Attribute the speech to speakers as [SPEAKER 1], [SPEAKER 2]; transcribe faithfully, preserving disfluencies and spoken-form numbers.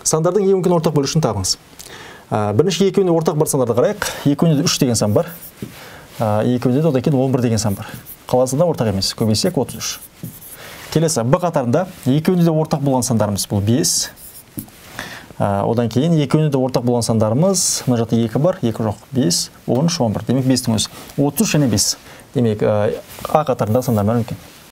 [SPEAKER 1] Сандардың ең үлкен ортақ бөлушін табыңыз. Бірінші екеуіне ортақ бар сандарды қарайық. Екеуіне үш деген сан бар. Екеуінде де одан кейін он бір деген сан бар. Қаласында ортақ емес. Көбейсек отыз үш. Келесі Б қатарында екеуінде де ортақ болған сандарымыз бұл бес. Одан кейін екеуінде де ортақ болған сандарымыз, мына жақта екі бар, екі жоқ, бес, он үш, он бір. Демек бестің өзі отыз үш және бес. Демек А қатарында сандар үлкен.